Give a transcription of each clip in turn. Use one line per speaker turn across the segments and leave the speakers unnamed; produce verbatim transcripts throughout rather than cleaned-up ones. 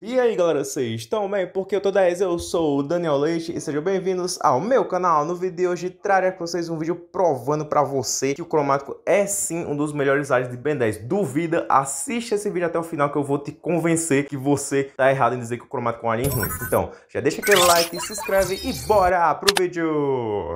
E aí galera, vocês estão bem? Porque eu tô dez, eu sou o Daniel Leite e sejam bem-vindos ao meu canal. No vídeo de hoje trarei para vocês um vídeo provando para você que o cromático é sim um dos melhores áreas de Ben dez. Duvida? Assiste esse vídeo até o final que eu vou te convencer que você tá errado em dizer que o cromático é um alien ruim. Então, já deixa aquele like, se inscreve e bora pro vídeo!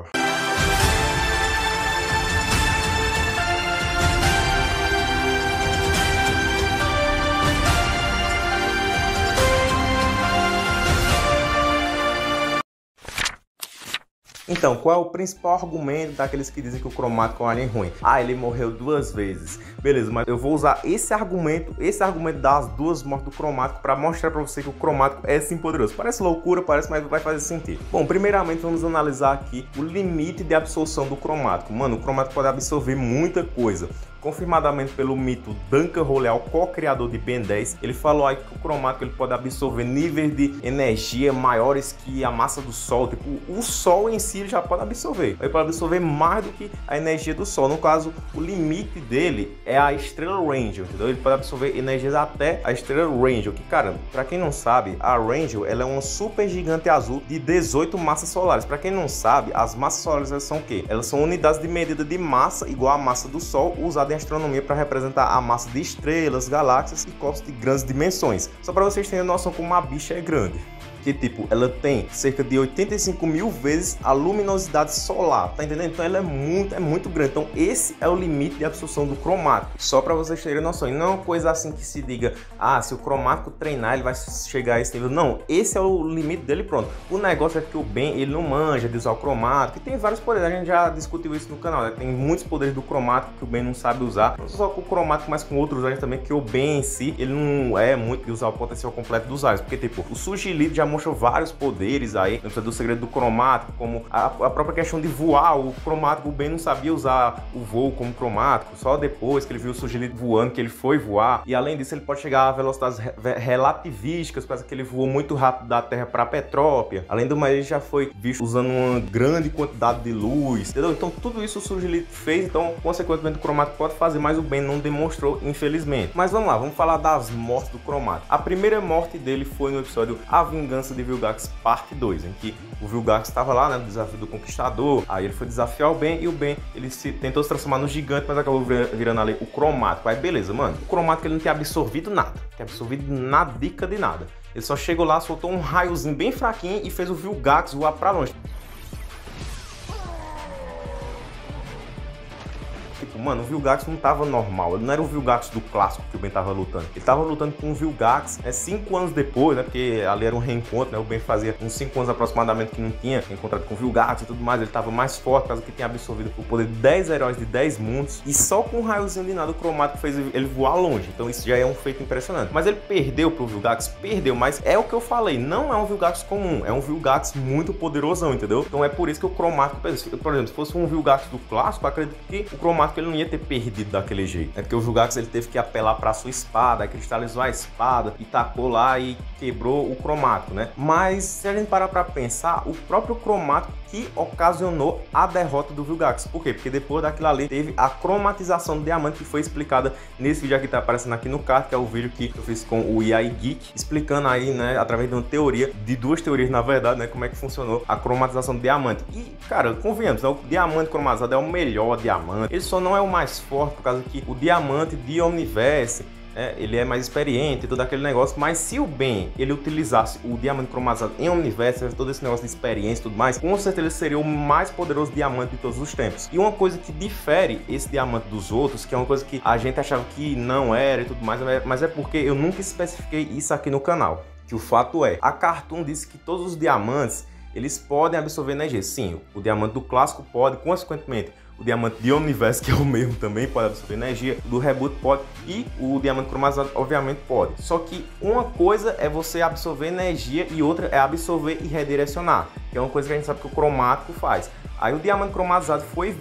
Então, qual é o principal argumento daqueles que dizem que o cromático é um alien ruim? Ah, ele morreu duas vezes. Beleza, mas eu vou usar esse argumento, esse argumento das duas mortes do cromático para mostrar para você que o cromático é sim poderoso. Parece loucura, parece, mas vai fazer sentido. Bom, primeiramente vamos analisar aqui o limite de absorção do cromático. Mano, o cromático pode absorver muita coisa. Confirmadamente pelo mito Duncan Roleal, co-criador de Ben dez, ele falou aí que o cromático ele pode absorver níveis de energia maiores que a massa do Sol. Tipo, o Sol em si ele já pode absorver. Ele pode absorver mais do que a energia do Sol. No caso, o limite dele é a estrela Rangel, entendeu? Ele pode absorver energias até a estrela Rangel, que, cara, para quem não sabe, a Rangel ela é uma super gigante azul de dezoito massas solares. Para quem não sabe, as massas solares elas são o quê? Elas são unidades de medida de massa igual à massa do Sol, usada em astronomia para representar a massa de estrelas, galáxias e corpos de grandes dimensões. Só para vocês terem noção como uma bicha é grande. Que tipo, ela tem cerca de oitenta e cinco mil vezes a luminosidade solar, tá entendendo? Então ela é muito, é muito grande. Então esse é o limite de absorção do cromático. Só para vocês terem noção, e não é uma coisa assim que se diga, ah, se o cromático treinar ele vai chegar a esse nível. Não, esse é o limite dele, pronto. O negócio é que o Ben, ele não manja de usar o cromático, e tem vários poderes, a gente já discutiu isso no canal, né? Tem muitos poderes do cromático que o Ben não sabe usar, não só com o cromático, mas com outros áreas também, que o Ben em si, ele não é muito de usar o potencial completo dos áreas, porque tipo, o Sugilito já mostrou vários poderes aí, dentro do segredo do cromático, como a, a própria questão de voar. O cromático, o Ben não sabia usar o voo como cromático, só depois que ele viu o Sugilito voando que ele foi voar, e além disso ele pode chegar a velocidades re relativísticas, parece que ele voou muito rápido da Terra para Petrópia. Além do mais, ele já foi visto usando uma grande quantidade de luz, entendeu? Então tudo isso o Sugilito fez, então consequentemente o cromático pode fazer, mas o Ben não demonstrou, infelizmente. Mas vamos lá, vamos falar das mortes do cromático. A primeira morte dele foi no episódio A Vingança de Vilgax parte dois, em que o Vilgax estava lá, né, no desafio do Conquistador, aí ele foi desafiar o Ben, e o Ben, ele se tentou se transformar no gigante, mas acabou virando ali o cromático. Aí beleza, mano, o cromático ele não tem absorvido nada, não tem absorvido nada, dica de nada. Ele só chegou lá, soltou um raiozinho bem fraquinho e fez o Vilgax voar pra longe. Tipo, mano, o Vilgax não tava normal, ele não era o Vilgax do clássico que o Ben tava lutando. Ele tava lutando com o Vilgax, né, cinco anos depois, né, porque ali era um reencontro, né, o Ben fazia uns cinco anos aproximadamente que não tinha encontrado com o Vilgax e tudo mais, ele tava mais forte, por causa que tinha absorvido o poder de dez heróis de dez mundos, e só com um raiozinho de nada o cromático fez ele voar longe, então isso já é um feito impressionante. Mas ele perdeu pro Vilgax? Perdeu, mas é o que eu falei, não é um Vilgax comum, é um Vilgax muito poderosão, entendeu? Então é por isso que o cromático, por exemplo, se fosse um Vilgax do clássico, eu acredito que o cromático ele não ia ter perdido daquele jeito. É porque o Vilgax ele teve que apelar para sua espada, aí cristalizou a espada e tacou lá e quebrou o cromático, né? Mas se a gente parar para pensar, o próprio cromático que ocasionou a derrota do Vilgax. Por quê? Porque depois daquilo ali teve a cromatização do diamante, que foi explicada nesse vídeo aqui, tá aparecendo aqui no card, que é o vídeo que eu fiz com o I A I Geek, explicando aí, né, através de uma teoria, de duas teorias na verdade, né, como é que funcionou a cromatização do diamante. E, cara, convenhamos, né, o diamante cromatizado é o melhor diamante, ele só não é o mais forte por causa que o diamante de Omniverse, é, ele é mais experiente e todo aquele negócio, mas se o Ben ele utilizasse o diamante cromatizado em Omniverse, todo esse negócio de experiência e tudo mais, com certeza ele seria o mais poderoso diamante de todos os tempos. E uma coisa que difere esse diamante dos outros, que é uma coisa que a gente achava que não era e tudo mais, mas é porque eu nunca especifiquei isso aqui no canal, que o fato é, a Cartoon disse que todos os diamantes eles podem absorver energia. Sim, o diamante do clássico pode, consequentemente o diamante de Omniverse, que é o mesmo, também pode absorver energia, o do Reboot pode, e o diamante cromatizado obviamente pode. Só que uma coisa é você absorver energia e outra é absorver e redirecionar, que é uma coisa que a gente sabe que o cromático faz. Aí o diamante cromatizado foi visto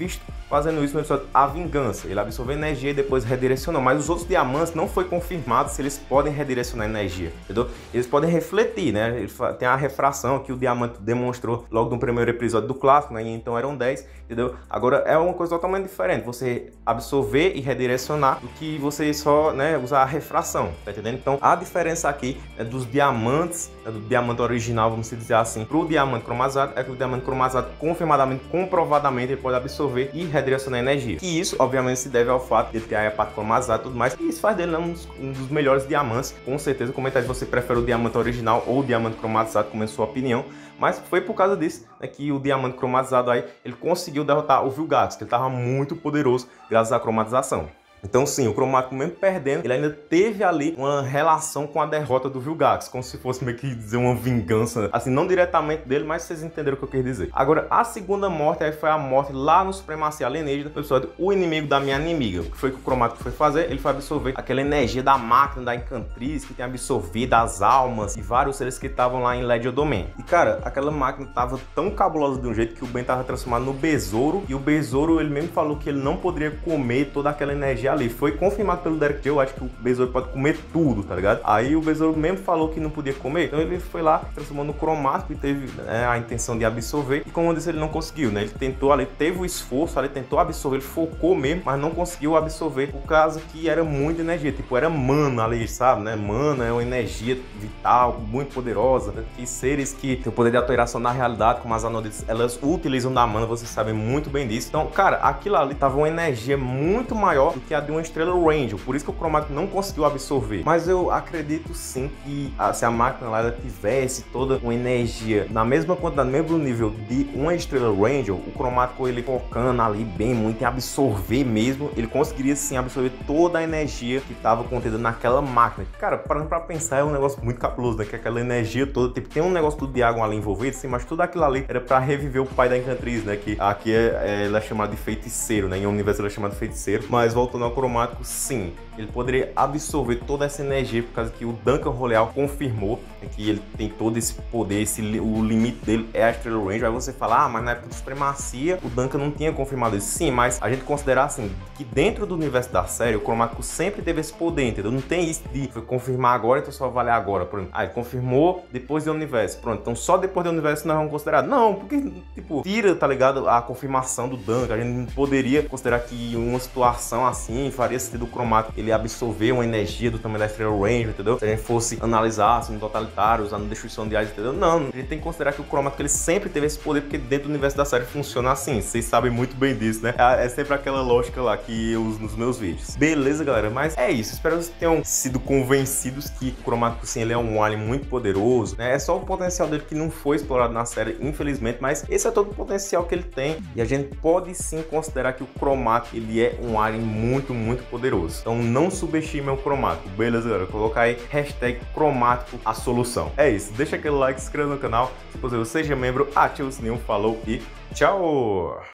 fazendo isso no episódio A Vingança. Ele absorveu energia e depois redirecionou, mas os outros diamantes não foi confirmado se eles podem redirecionar energia, entendeu? Eles podem refletir, né? Ele tem a refração que o diamante demonstrou logo no primeiro episódio do clássico, né? Então eram dez, entendeu? Agora é uma coisa totalmente diferente você absorver e redirecionar do que você só, né, usar a refração, tá entendendo? Então a diferença aqui é dos diamantes, né, do diamante original, vamos dizer assim, pro diamante cromazado, é que o diamante cromazado confirmadamente, comprovadamente, ele pode absorver e redirecionar energia. E isso, obviamente, se deve ao fato de ele ter a parte cromazada e tudo mais, e isso faz dele, né, um, dos, um dos melhores diamantes, com certeza. Comentar se você prefere o diamante original ou o diamante cromazado, como é a sua opinião. Mas foi por causa disso, né, que o diamante cromatizado aí, ele conseguiu derrotar o Vilgax, que ele estava muito poderoso graças à cromatização. Então sim, o cromático mesmo perdendo, ele ainda teve ali uma relação com a derrota do Vilgax, como se fosse meio que dizer uma vingança, assim, não diretamente dele, mas vocês entenderam o que eu quis dizer. Agora, a segunda morte aí foi a morte lá no Supremacia Alienígena, no episódio O Inimigo da Minha Inimiga. O que foi que o cromático foi fazer? Ele foi absorver aquela energia da máquina, da Encantriz, que tem absorvido as almas e vários seres que estavam lá em Legiodomain. E cara, aquela máquina tava tão cabulosa de um jeito que o Ben tava transformado no besouro, e o besouro, ele mesmo falou que ele não poderia comer toda aquela energia ali. Foi confirmado pelo Derek J, eu acho que o besouro pode comer tudo, tá ligado? Aí o besouro mesmo falou que não podia comer, então ele foi lá, transformou no cromático e teve, né, a intenção de absorver, e como eu disse, ele não conseguiu, né? Ele tentou ali, teve o esforço ali, tentou absorver, ele focou mesmo, mas não conseguiu absorver, por causa que era muita energia, tipo, era mana ali, sabe, né? Mana é uma energia vital, muito poderosa, né? Que seres que têm o poder de alteração na realidade, como as Anodites, elas utilizam da mana, vocês sabem muito bem disso. Então, cara, aquilo ali tava uma energia muito maior do que a de uma estrela Ranger, por isso que o cromático não conseguiu absorver. Mas eu acredito sim que a, se a máquina lá ela tivesse toda uma energia na mesma quantidade, no mesmo nível de uma estrela Ranger, o cromático ele focando ali bem muito em absorver mesmo, ele conseguiria sim absorver toda a energia que estava contida naquela máquina. Cara, parando pra pensar, é um negócio muito cabuloso, né? Que aquela energia toda, tipo, tem um negócio tudo de água ali envolvido, sim, mas tudo aquilo ali era pra reviver o pai da Encantriz, né? Que aqui é, é, ele é chamado de feiticeiro, né? Em um universo ele é chamado de feiticeiro, mas voltando ao cromático, sim, ele poderia absorver toda essa energia, por causa que o Duncan Roleal confirmou, né, que ele tem todo esse poder, esse, o limite dele é a Estrela Ranger. Aí você fala, ah, mas na época de Supremacia o Duncan não tinha confirmado isso. Sim, mas a gente considerar assim, que dentro do universo da série, o cromático sempre teve esse poder, entendeu? Não tem isso de confirmar agora, então só vale agora, por exemplo. Ah, ele confirmou depois do universo, pronto, então só depois do universo nós vamos considerar. Não, porque, tipo, tira, tá ligado, a confirmação do Duncan. A gente não poderia considerar que uma situação assim faria sentido o cromático ele absorver uma energia do tamanho da Estrela Ranger, entendeu? Se a gente fosse analisar assim, no totalitário, usando destruição de áreas, entendeu? Não, a gente tem que considerar que o cromático ele sempre teve esse poder, porque dentro do universo da série funciona assim. Vocês sabem muito bem disso, né? É sempre aquela lógica lá que eu uso nos meus vídeos. Beleza, galera? Mas é isso. Espero que vocês tenham sido convencidos que o cromático, sim, ele é um alien muito poderoso, né? É só o potencial dele que não foi explorado na série, infelizmente, mas esse é todo o potencial que ele tem, e a gente pode sim considerar que o cromático ele é um alien muito, muito poderoso. Então não subestime o cromático, beleza, galera? Colocar aí hashtag cromático a solução. É isso, deixa aquele like, se inscreva no canal, se possível seja membro, ative o sininho, falou e tchau!